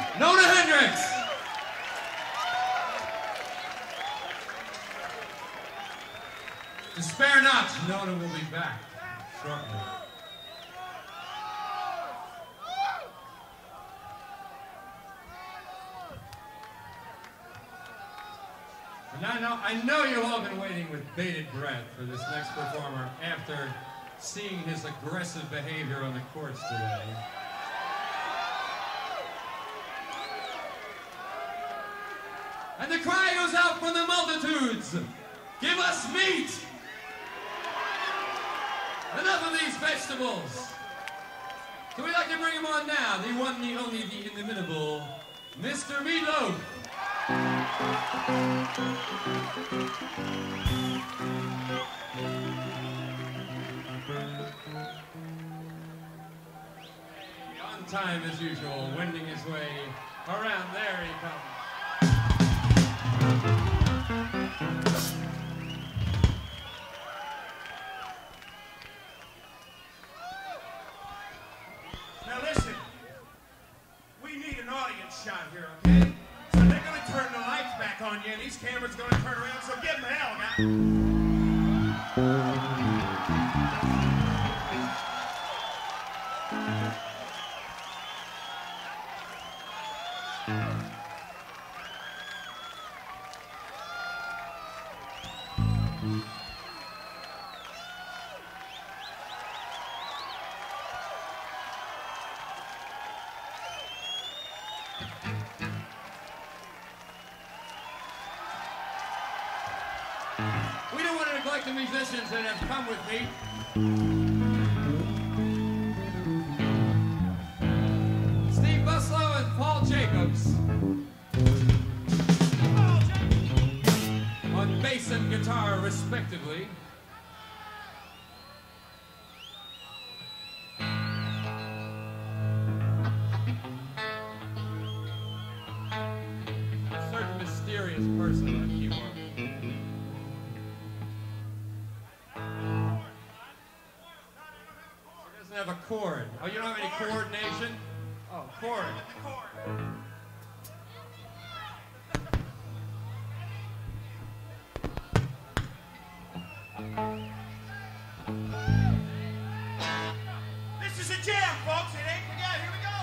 Despair not, Nona will be back shortly. And I know you've all been waiting with bated breath for this next performer after seeing his aggressive behavior on the courts today. And the cry goes out from the multitudes, give us meat! Enough of these vegetables! So we'd like to bring him on now, the one, the only, the inimitable, Mr. Meat Loaf. On time as usual, wending his way around. There he comes. Now listen, we need an audience shot here, okay? So they're gonna turn the lights back on you, and these cameras are gonna turn around, so give them hell, guys. We don't want to neglect the musicians that have come with me. Steve Buslowe and Paul Jacobs. On bass and guitar, respectively. A certain mysterious person on keyboard. Have a chord. Oh, you don't have any coordination? Oh, chord. This is a jam, folks. It ain't forget. Here we go.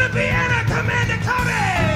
gonna be Anna Commander Cody!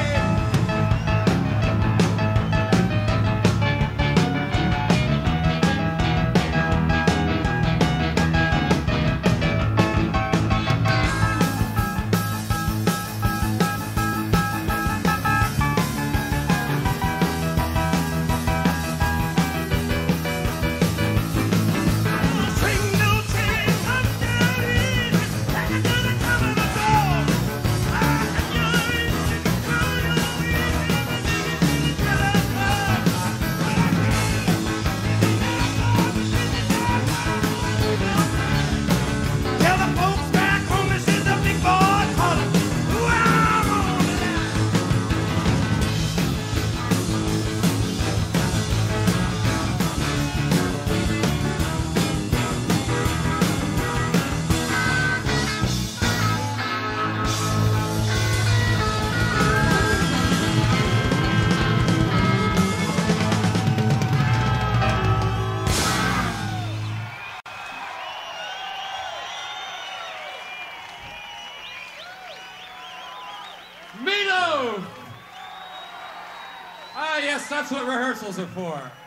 Meat Loaf! Ah, yes, that's what rehearsals are for.